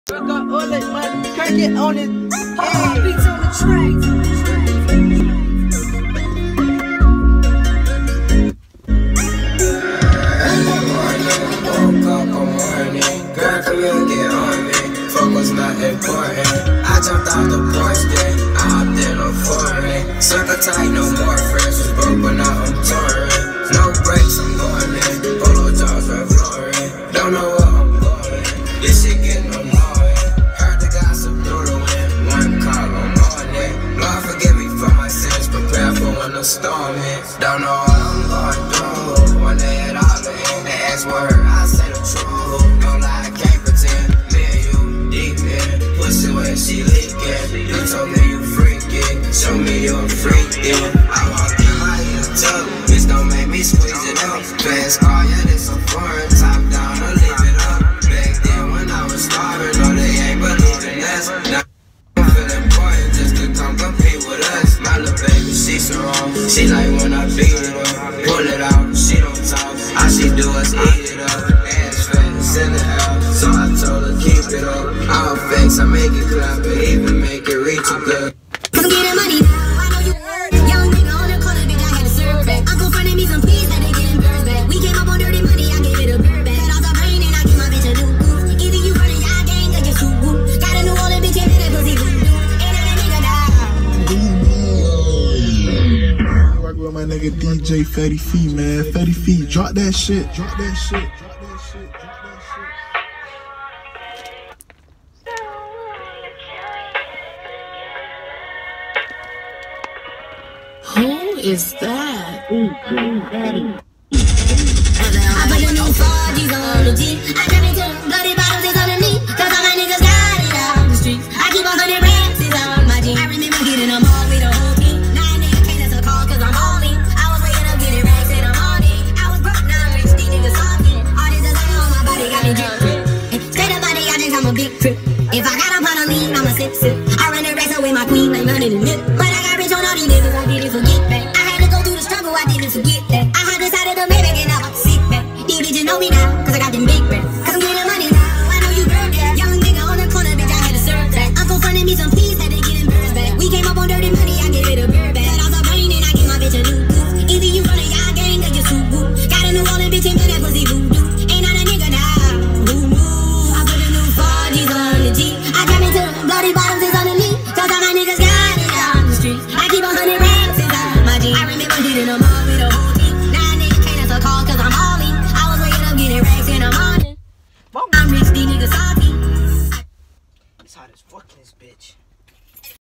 Fuck up all that money, crack it on it. Beats on the train. Was not important. I jumped out the porch then I hopped in a foreign. Circle tight, no more friends. Was broke, but now I'm touring. No brakes, I'm going in. Polo jaws are flooring. Don't know where I'm going. This shit getting annoying. Heard the gossip through the wind. One call on morning. Lord forgive me for my sins. Prepare for when the storm hits. Don't know what I'm going through. One day it all in. The S word, I say the truth. No lie, I can't pretend. Pussy when she leaking. You told me you freaking. Show me you're freaking. I walked in my heels too. Bitch don't make me squeeze it up. Fast car, yeah, this a foreign. Top down or leave it up. Back then when I was starving, no they ain't believing us. Now I feel important just to come compete with us. My little baby, she so wrong. She like when I beat it up. Pull it out, she don't talk. All she do is eat it up. Ass fat, send it out. So I told her keep it up. All fakes, I make it clap and even make it reach a good. Cause I'm getting money now, I know you heard. Young nigga on the corner, bitch, I had to serve back. Uncle fronted me some peas, that they getting birds back. We came up on dirty money, I gave it a bird back. Cut off the brain and I give my bitch a new goof. Either you running y'all gang or just too woo. Got a new Orleans bitch and that pussy voodoo. Ain't that a nigga now. Rock with my nigga DJ Fetty Feet, man. Fetty Feet, drop that shit. Drop that shit. Who is that? I put the new 4G's on the G. I turn into bloody bottles, it's underneath. Cause all my niggas got it out the streets. I keep 100 racks, it's on my G. I remember getting them all with the whole team. Now a nigga can't answer call cause I'm hauling. I was waking up getting racks in the morning. I was broke, now I'm rich, these niggas talking. All this design on my body got me drip. Straight up body, I think I'm a big trip. If I got up on a lean, I'm a sip. I run the racks away my queen like money to nip. But I got rich on all these niggas, I didn't forget that. I had to go through the struggle, I didn't forget that. I had decided to make it out, sick back. These bitches know me now, cause I got them big racks. Cause I'm getting money now, I know you heard that. Young nigga on the corner, bitch, I had to serve that. Uncle fronted me some peas, that they getting birds back. We came up on dirty money, I gave it a bird back. Cut off the brain and I give my bitch a new goof. Either you running y'all gang or just too woo. Got a new Orleans bitch and that pussy voodoo. Ain't not a nigga now, who knew? I put the new 4G's on the G. I got me to the bloody bottoms, it's underneath. Cause all my niggas got it out the streets. I keep 100 racks inside my G. I remember getting them all with the whole team. Now a nigga can't answer call cause I'm hauling. I was waking up getting racks in the morning. I'm rich, these niggas salty. It's hot as fuck in this bitch.